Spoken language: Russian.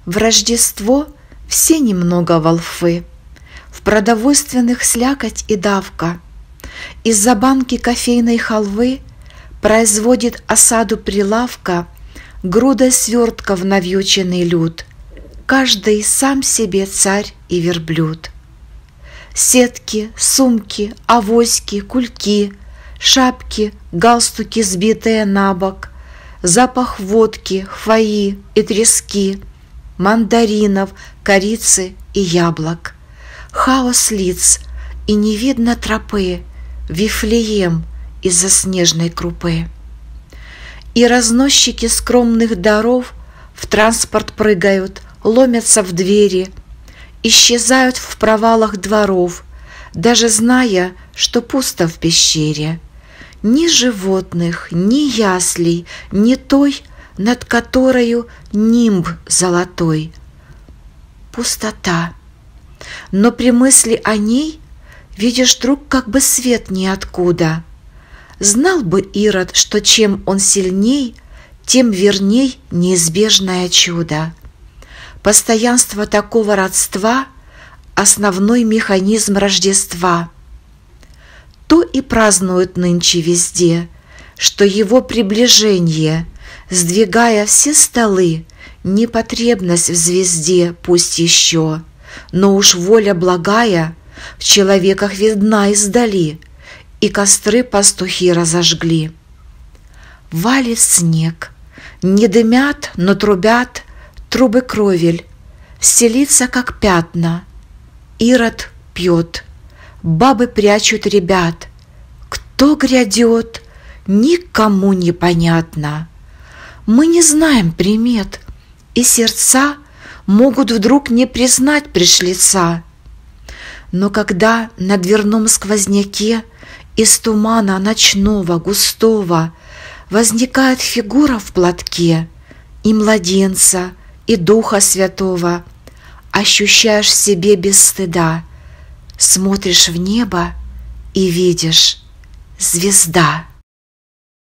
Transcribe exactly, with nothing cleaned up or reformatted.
В Рождество все немного волфы, в продовольственных слякоть и давка. Из-за банки кофейной халвы производит осаду прилавка грудой свертков навьюченный люд, каждый сам себе царь и верблюд. Сетки, сумки, авоськи, кульки, шапки, галстуки, сбитые на бок, запах водки, хвои и трески, мандаринов, корицы и яблок, хаос лиц, и не видно тропы, Вифлеем из-за снежной крупы. И разносчики скромных даров в транспорт прыгают, ломятся в двери, исчезают в провалах дворов, даже зная, что пусто в пещере. Ни животных, ни яслей, ни той, над которою нимб золотой. Пустота. Но при мысли о ней видишь вдруг как бы свет ниоткуда. Знал бы Ирод, что чем он сильней, тем верней неизбежное чудо. Постоянство такого родства — основной механизм Рождества. То и празднуют нынче везде, что его приближение, сдвигая все столы, не потребность в звезде пусть еще, но уж воля благая в человеках видна издали, и костры пастухи разожгли. Валит снег, не дымят, но трубят трубы кровель, стелится, как пятна. Ирод пьет, бабы прячут ребят. Кто грядет, никому не понятно. Мы не знаем примет, и сердца могут вдруг не признать пришлица. Но когда на дверном сквозняке из тумана ночного густого возникает фигура в платке, и младенца, и Духа Святого ощущаешь в себе без стыда, смотришь в небо и видишь — звезда.